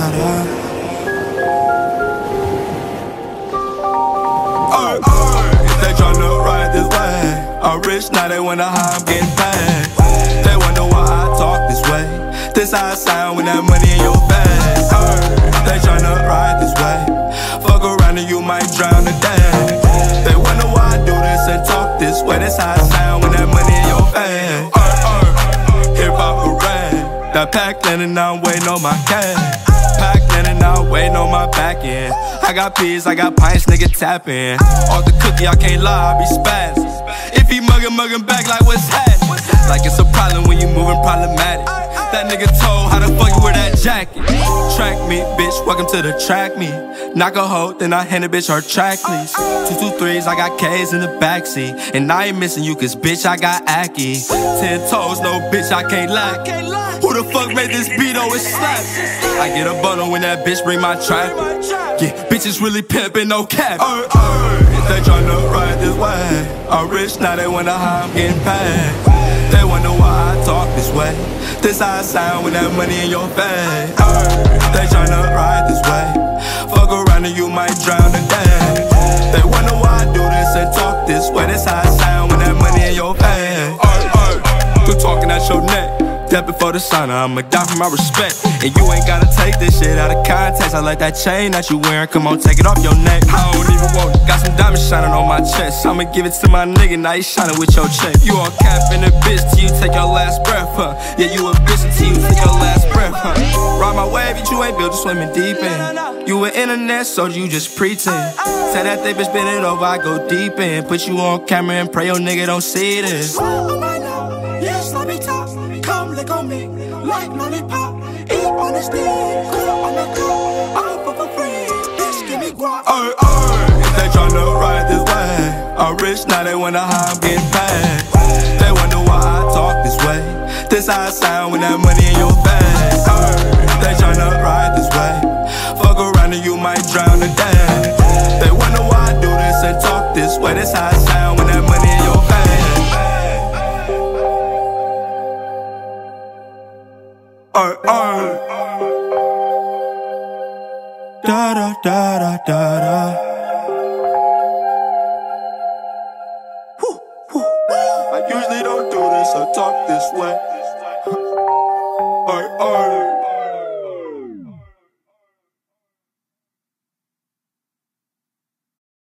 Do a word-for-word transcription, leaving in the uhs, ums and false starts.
da. Ay, ay, they tryna ride this way. I'm rich now, they wonder how I'm getting paid. They wonder why I talk this way. This how I sound when that money in your face. Ay, they tryna ride this way. Fuck around and you might drown today. They wonder why I do this and talk this way. This how I sound when that money in your face. Ay, ay, hip hop parade. That pack landing, I'm waiting on my cash. Pack landing, I'm waiting on my back end. I got peas, I got pints, nigga tap in. Off the cookie, I can't lie, I be spazzing. If he muggin', muggin' back like what's happening? Like it's a problem when you moving problematic. That nigga told how the fuck you wear that jacket. Track me, bitch, welcome to the track me. Knock a hoe, then I hand a bitch her track please. Two two threes, I got K's in the backseat. And I ain't missing you cause bitch, I got Aki. Ten toes, no bitch, I can't lie. Who the fuck made this beat, oh it's slap. I get a bundle when that bitch bring my trap. Yeah, bitches really pimpin', no cap. Ay, ay, they tryna ride this way. I'm rich now, they wonder how I'm getting paid. They wonder why I talk this way. This how I sound with that money in your face. Ay, they tryna ride this way. Fuck around and you might drown today. They wonder why I do this and talk this way. This how I sound with that money in your face. Ay, ay, quit talking at your neck. Death before the sauna, I'ma die for my respect. And you ain't gotta take this shit out of context. I like that chain that you wearing, come on, take it off your neck. I don't even want it, got some diamonds shining on my chest. I'ma give it to my nigga, now he shining with your check. You all capping a bitch till you take your last breath, huh? Yeah, you a bitch until you take your last breath, huh? Ride my wave, but you ain't built to swimming deep in. You an internet soldier, you just pretend. Say that they bitch bend it over, I go deep in. Put you on camera and pray your nigga don't see this. Yes, let me talk. Come lick on me like lollipop. Eat on the stick, on the cup. I'm for free. Bitch, give me guap. Ay, ay, they tryna ride this way. I'm rich now, they wonder how I'm getting paid. They wonder why I talk this way. This how I sound with that money in your face. Ay, they tryna ride this way. Fuck around and you might drown today. They wonder why I do this and talk this way. This how I sound with that money in your face. Ay, ay. Da da da da da da.